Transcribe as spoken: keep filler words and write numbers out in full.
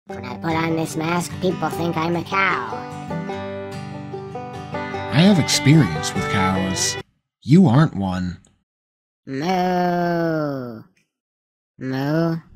When I put on this mask, people think I'm a cow. I have experience with cows. You aren't one. Moo. Moo.